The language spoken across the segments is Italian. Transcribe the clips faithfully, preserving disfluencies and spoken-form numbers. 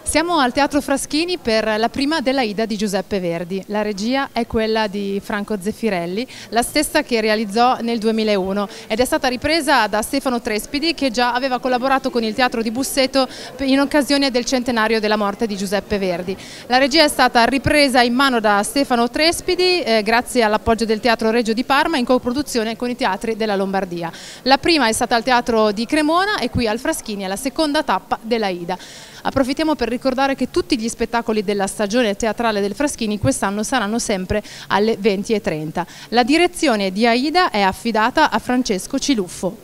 Siamo al Teatro Fraschini per la prima dell'Aida di Giuseppe Verdi. La regia è quella di Franco Zeffirelli, la stessa che realizzò nel duemilauno ed è stata ripresa da Stefano Trespidi, che già aveva collaborato con il Teatro di Busseto in occasione del centenario della morte di Giuseppe Verdi. La regia è stata ripresa in mano da Stefano Trespidi eh, grazie all'appoggio del Teatro Regio di Parma in coproduzione con i teatri della Lombardia. La prima è stata al Teatro di Cremona e qui al Fraschini è la seconda tappa dell'Aida. Approfittiamo per ricordare che tutti gli spettacoli della stagione teatrale del Fraschini quest'anno saranno sempre alle venti e trenta. La direzione di Aida è affidata a Francesco Ciluffo.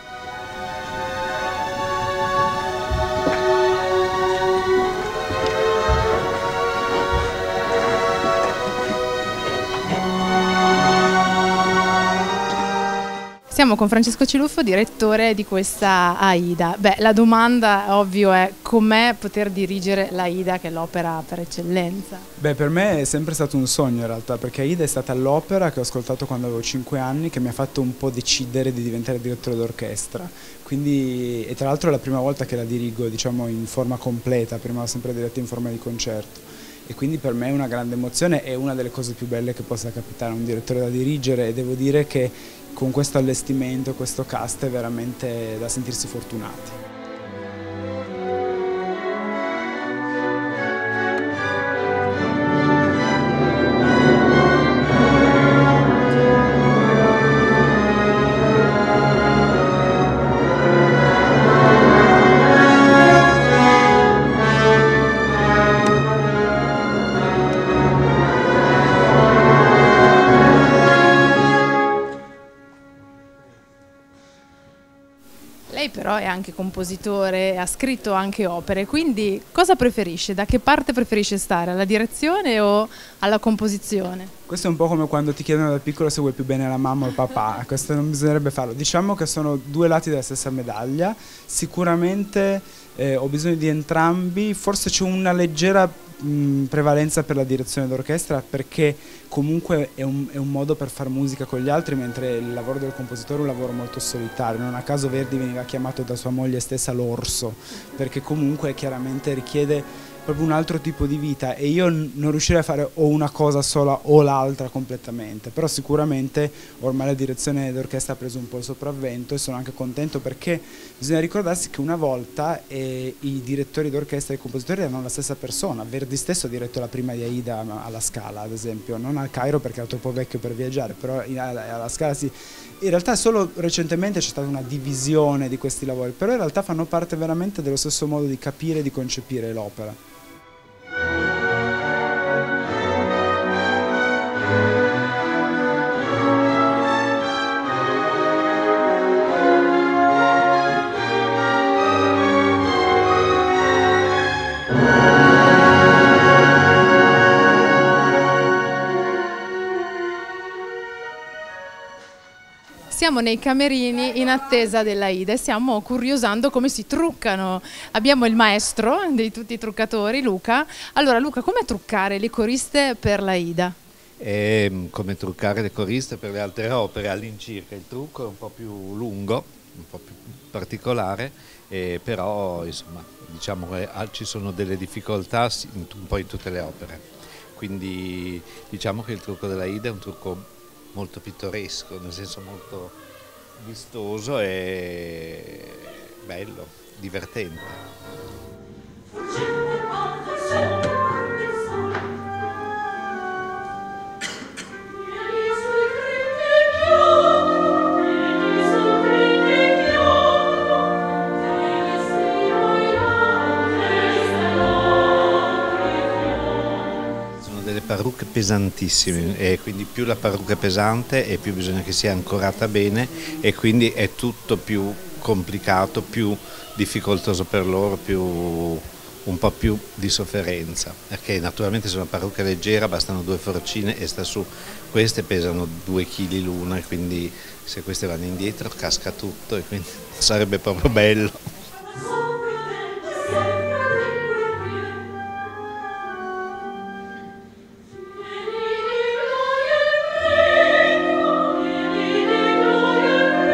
Siamo con Francesco Ciluffo, direttore di questa Aida. Beh, la domanda ovvio è: com'è poter dirigere l'Aida, che è l'opera per eccellenza? Beh, per me è sempre stato un sogno in realtà, perché Aida è stata l'opera che ho ascoltato quando avevo cinque anni, che mi ha fatto un po' decidere di diventare direttore d'orchestra. Quindi, e tra l'altro è la prima volta che la dirigo, diciamo, in forma completa, prima l'ho sempre diretta in forma di concerto. E quindi per me è una grande emozione, è una delle cose più belle che possa capitare a un direttore da dirigere, e devo dire che con questo allestimento, questo cast è veramente da sentirsi fortunati. Lei però è anche compositore, ha scritto anche opere, quindi cosa preferisce? Da che parte preferisce stare? Alla direzione o alla composizione? Questo è un po' come quando ti chiedono da piccolo se vuoi più bene la mamma o il papà. Questo non bisognerebbe farlo. Diciamo che sono due lati della stessa medaglia. Sicuramente eh, ho bisogno di entrambi, forse c'è una leggera mh, prevalenza per la direzione d'orchestra, perché comunque è un, è un modo per far musica con gli altri, mentre il lavoro del compositore è un lavoro molto solitario. Non a caso Verdi veniva chiamato da sua moglie stessa l'orso, perché comunque chiaramente richiede proprio un altro tipo di vita, e io non riuscirei a fare o una cosa sola o l'altra completamente, però sicuramente ormai la direzione d'orchestra ha preso un po' il sopravvento, e sono anche contento, perché bisogna ricordarsi che una volta eh, i direttori d'orchestra e i compositori erano la stessa persona. Verdi stesso ha diretto la prima di Aida alla Scala, ad esempio, non al Cairo perché era troppo vecchio per viaggiare, però alla Scala sì. In realtà solo recentemente c'è stata una divisione di questi lavori, però in realtà fanno parte veramente dello stesso modo di capire e di concepire l'opera. Siamo nei camerini in attesa dell'Aida e stiamo curiosando come si truccano. Abbiamo il maestro di tutti i truccatori, Luca. Allora Luca, come truccare le coriste per l'Aida? È come truccare le coriste per le altre opere all'incirca. Il trucco è un po' più lungo, un po' più particolare, eh, però insomma, diciamo che ci sono delle difficoltà un po' in tutte le opere. Quindi diciamo che il trucco dell'Aida è un trucco molto pittoresco, nel senso molto vistoso e bello, divertente. Parrucche pesantissime, e quindi più la parrucca è pesante e più bisogna che sia ancorata bene, e quindi è tutto più complicato, più difficoltoso per loro, più, un po' più di sofferenza, perché naturalmente se una parrucca leggera bastano due forcine e sta su. Queste pesano due chili l'una, e quindi se queste vanno indietro casca tutto, e quindi sarebbe proprio bello.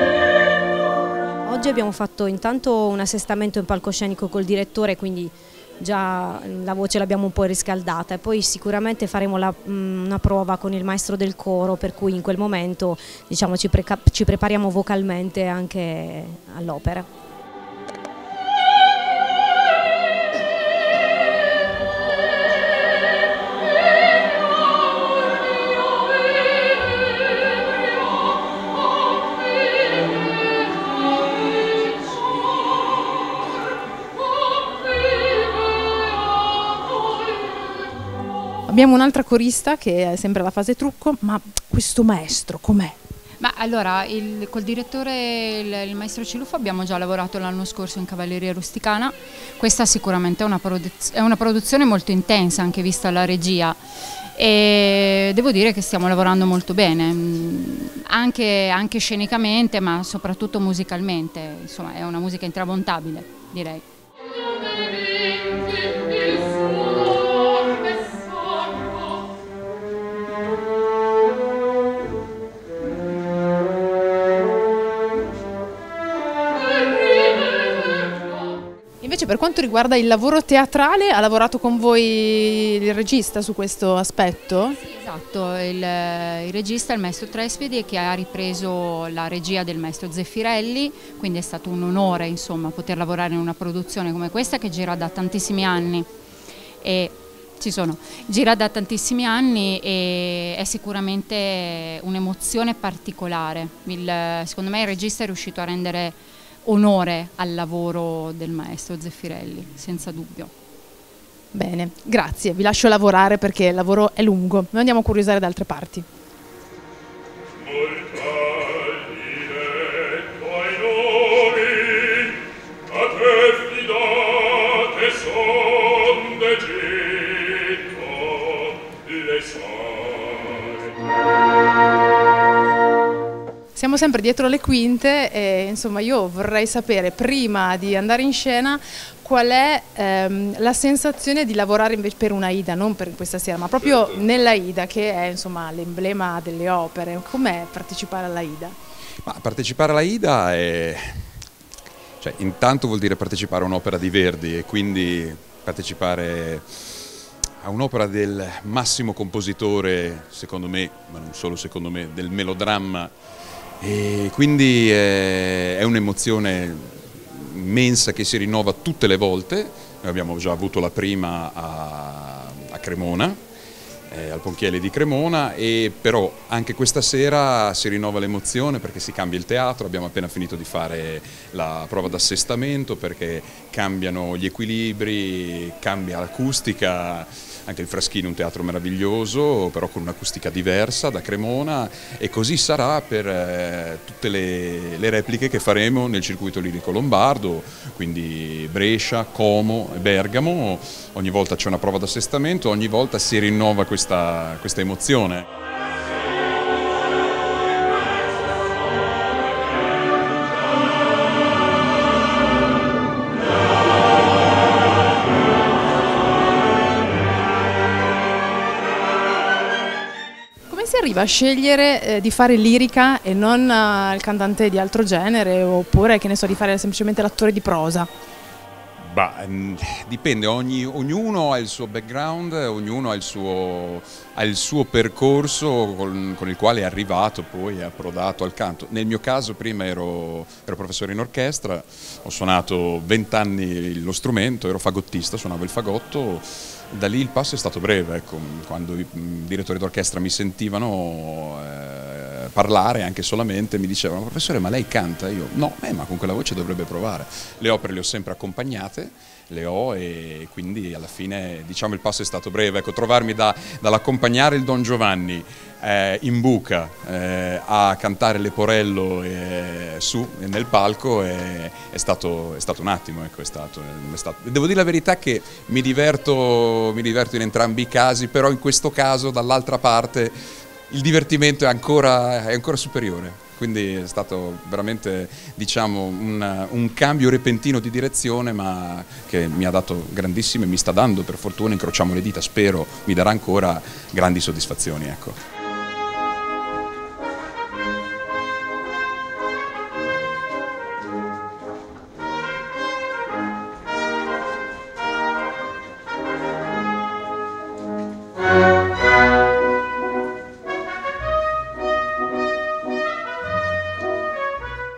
Oggi abbiamo fatto intanto un assestamento in palcoscenico col direttore, quindi già la voce l'abbiamo un po' riscaldata, e poi sicuramente faremo la, una prova con il maestro del coro, per cui in quel momento diciamo, ci, pre ci prepariamo vocalmente anche all'opera. Abbiamo un'altra corista che è sempre alla fase trucco, ma questo maestro com'è? Ma allora, il, col direttore, il, il maestro Ciluffo, abbiamo già lavorato l'anno scorso in Cavalleria Rusticana. Questa sicuramente è una, è una produzione molto intensa, anche vista la regia, e devo dire che stiamo lavorando molto bene, anche, anche scenicamente, ma soprattutto musicalmente. Insomma, è una musica intramontabile, direi. Invece per quanto riguarda il lavoro teatrale, ha lavorato con voi il regista su questo aspetto? Sì, esatto, il, il regista è il maestro Trespidi, che ha ripreso la regia del maestro Zeffirelli, quindi è stato un onore, insomma, poter lavorare in una produzione come questa che gira da tantissimi anni. E ci sono, gira da tantissimi anni e è sicuramente un'emozione particolare. Il, secondo me il regista è riuscito a rendere onore al lavoro del maestro Zeffirelli, senza dubbio. Bene, grazie, vi lascio lavorare perché il lavoro è lungo. Noi andiamo a curiosare da altre parti. Siamo sempre dietro le quinte e insomma io vorrei sapere, prima di andare in scena, qual è ehm, la sensazione di lavorare invece per una Aida, non per questa sera, ma proprio nella Aida, che è insomma l'emblema delle opere. Com'è partecipare alla Aida? Ma partecipare alla Aida è... cioè, intanto vuol dire partecipare a un'opera di Verdi, e quindi partecipare a un'opera del massimo compositore, secondo me, ma non solo secondo me, del melodramma. E quindi è un'emozione immensa che si rinnova tutte le volte. Noi abbiamo già avuto la prima a, a Cremona, eh, al Ponchielli di Cremona, e però anche questa sera si rinnova l'emozione perché si cambia il teatro. Abbiamo appena finito di fare la prova d'assestamento perché cambiano gli equilibri, cambia l'acustica. Anche il Fraschino è un teatro meraviglioso, però con un'acustica diversa da Cremona, e così sarà per eh, tutte le, le repliche che faremo nel circuito lirico lombardo, quindi Brescia, Como e Bergamo. Ogni volta c'è una prova d'assestamento, ogni volta si rinnova questa, questa emozione. Si arriva a scegliere eh, di fare lirica e non eh, il cantante di altro genere, oppure che ne so, di fare semplicemente l'attore di prosa? Bah, dipende, ogni, ognuno ha il suo background, ognuno ha il suo, ha il suo percorso con, con il quale è arrivato, poi è approdato al canto. Nel mio caso prima ero, ero professore in orchestra, ho suonato vent'anni lo strumento, ero fagottista, suonavo il fagotto. Da lì il passo è stato breve, ecco, quando i direttori d'orchestra mi sentivano eh, parlare anche solamente, mi dicevano: professore, ma lei canta? Io no, eh, ma con quella voce dovrebbe provare. Le opere le ho sempre accompagnate, le ho, e quindi alla fine diciamo il passo è stato breve, ecco, trovarmi da, dall'accompagnare il Don Giovanni eh, in buca eh, a cantare Leporello eh, su nel palco è, è, stato, è stato un attimo, ecco, è stato, è stato. Devo dire la verità che mi diverto, mi diverto in entrambi i casi, però in questo caso dall'altra parte il divertimento è ancora, è ancora superiore. Quindi è stato veramente, diciamo, un, un cambio repentino di direzione, ma che mi ha dato grandissime, mi sta dando, per fortuna, incrociamo le dita, spero mi darà ancora grandi soddisfazioni, ecco.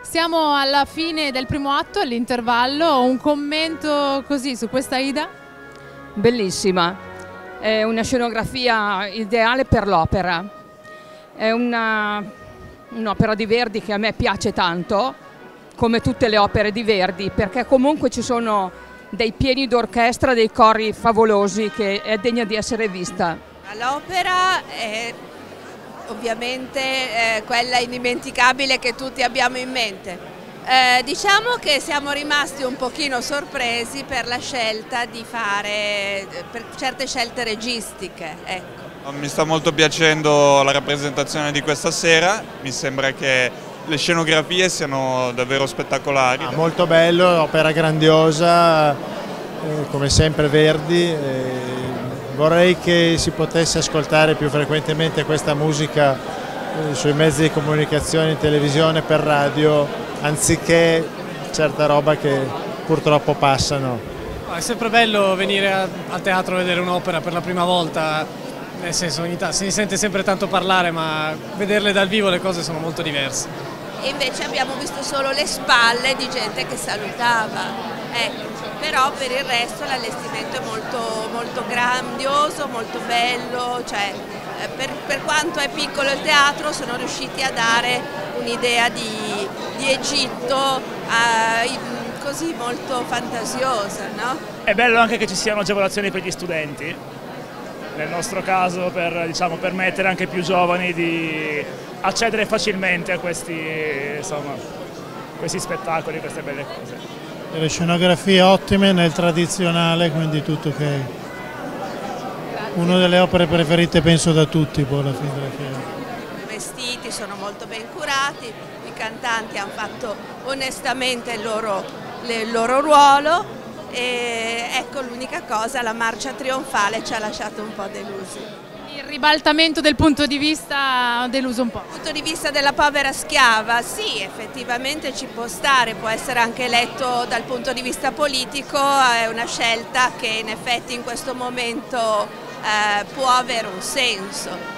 Siamo alla fine del primo atto, all'intervallo, un commento così su questa Aida? Bellissima, è una scenografia ideale per l'opera, è un'opera di Verdi che a me piace tanto, come tutte le opere di Verdi, perché comunque ci sono dei pieni d'orchestra, dei cori favolosi che è degna di essere vista. L'opera è ovviamente eh, quella indimenticabile che tutti abbiamo in mente. Eh, diciamo che siamo rimasti un pochino sorpresi per la scelta di fare per certe scelte registiche. Ecco. Mi sta molto piacendo la rappresentazione di questa sera, mi sembra che le scenografie siano davvero spettacolari. Ah, molto bello, opera grandiosa, eh, come sempre Verdi. Eh, vorrei che si potesse ascoltare più frequentemente questa musica eh, sui mezzi di comunicazione, in televisione, per radio, anziché certa roba che purtroppo passano. È sempre bello venire a, a teatro a vedere un'opera per la prima volta, nel senso ogni tanto, si sente sempre tanto parlare, ma vederle dal vivo le cose sono molto diverse. E invece abbiamo visto solo le spalle di gente che salutava. Ecco. Però per il resto l'allestimento è molto, molto grandioso, molto bello, cioè, per, per quanto è piccolo il teatro sono riusciti a dare un'idea di, di Egitto eh, così molto fantasiosa, no? È bello anche che ci siano agevolazioni per gli studenti, nel nostro caso per diciamo, permettere anche ai più giovani di accedere facilmente a questi, insomma, questi spettacoli, queste belle cose. Le scenografie ottime nel tradizionale, quindi tutto ok. Una delle opere preferite penso da tutti poi alla fine della fiera. I vestiti sono molto ben curati, i cantanti hanno fatto onestamente il loro, il loro ruolo e ecco l'unica cosa, la marcia trionfale ci ha lasciato un po' delusi. Il ribaltamento del punto di vista ha deluso un po'. Dal punto di vista della povera schiava, sì, effettivamente ci può stare, può essere anche letto dal punto di vista politico, è una scelta che in effetti in questo momento eh, può avere un senso.